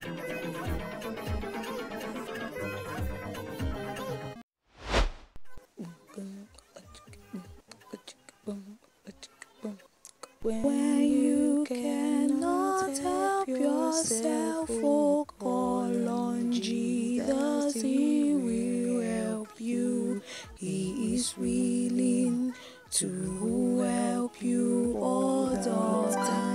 When you cannot help yourself, oh, call on Jesus, He will help you. He is willing to help you all the time.